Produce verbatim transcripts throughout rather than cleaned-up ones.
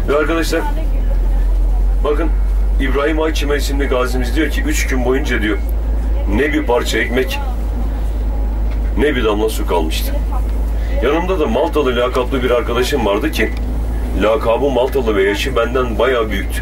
Ve arkadaşlar bakın, İbrahim Ayçimen isimli gazimiz diyor ki üç gün boyunca diyor ne bir parça ekmek ne bir damla su kalmıştı. Yanımda da Maltalı lakaplı bir arkadaşım vardı ki lakabı Maltalı ve yaşı benden bayağı büyüktü.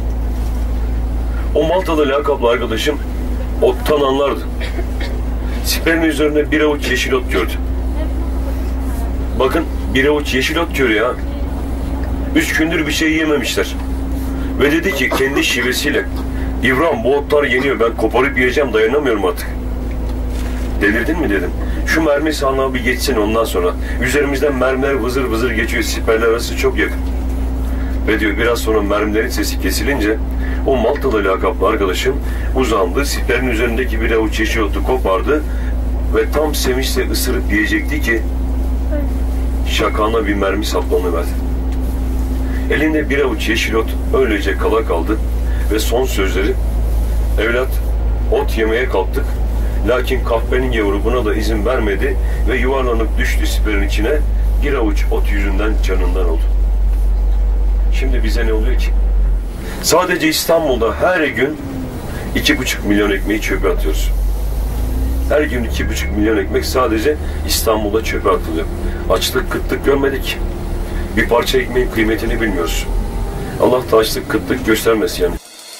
O Maltalı lakaplı arkadaşım ottan anlardı. Siperin üzerine bir avuç yeşil ot gördü. Bakın, bir avuç yeşil ot görüyor ya. Üç gündür bir şey yememişler. Ve dedi ki kendi şivesiyle, İbrahim bu otlar yeniyor, ben koparıp yiyeceğim, dayanamıyorum artık. Delirdin mi dedim. Şu mermi sahanlığı bir geçsin, ondan sonra. Üzerimizden mermiler vızır vızır geçiyor, siperler arası çok yakın. Ve diyor biraz sonra mermilerin sesi kesilince o Maltalı lakaplı arkadaşım uzandı, siperin üzerindeki bir avuç yeşil otu kopardı ve tam sevinçle ısırıp yiyecekti ki şakağına bir mermi saplanıverdi. Elinde bir avuç yeşil ot öylece kala kaldı ve son sözleri, evlat ot yemeye kalktık, lakin kahpenin yavru buna da izin vermedi ve yuvarlanıp düştü siperin içine, bir avuç ot yüzünden canından oldu. Şimdi bize ne oluyor ki? Sadece İstanbul'da her gün iki buçuk milyon ekmeği çöpe atıyoruz. Her gün iki buçuk milyon ekmek sadece İstanbul'da çöpe atılıyor. Açlık, kıtlık görmedik. Bir parça ekmeğin kıymetini bilmiyoruz. Allah da açlık, kıtlık göstermesin yani.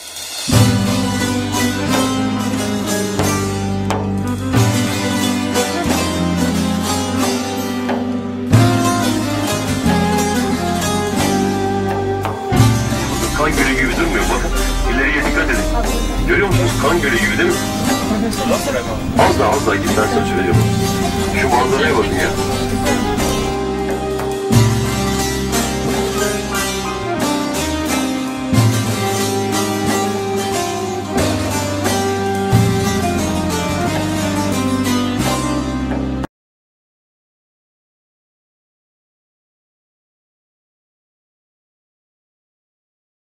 Kan gölü gibi durmuyor. Bakın, ileriye dikkat edin. Görüyor musunuz? Kan gölü gibi değil mi? Az daha az daha git, ben sana söyleyeceğim. Şu manzaraya bakın ya.